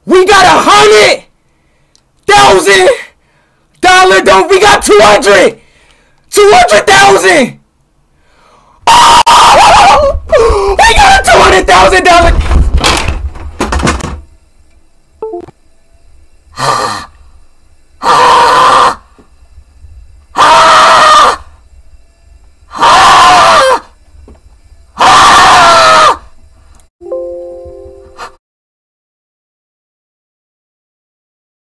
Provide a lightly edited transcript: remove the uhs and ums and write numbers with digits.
We got $100,000. Don't we got 200,000. Oh! We got a $200,000